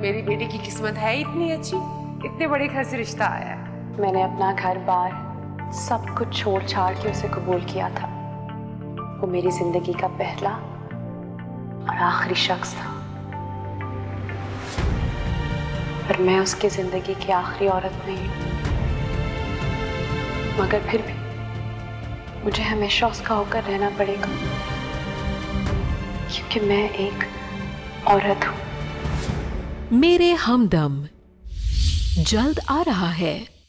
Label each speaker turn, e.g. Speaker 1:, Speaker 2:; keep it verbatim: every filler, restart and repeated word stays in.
Speaker 1: मेरी बेटी की किस्मत है इतनी अच्छी, इतने बड़े घर से रिश्ता आया है।
Speaker 2: मैंने अपना घर बार सब कुछ छोड़ छाड़ के उसे कबूल किया था। वो मेरी जिंदगी का पहला और आखिरी शख्स था, पर मैं उसकी जिंदगी की आखिरी औरत नहीं हूं। मगर फिर भी मुझे हमेशा उसका होकर रहना पड़ेगा, क्योंकि मैं एक औरत हूं।
Speaker 3: मेरे हमदम जल्द आ रहा है।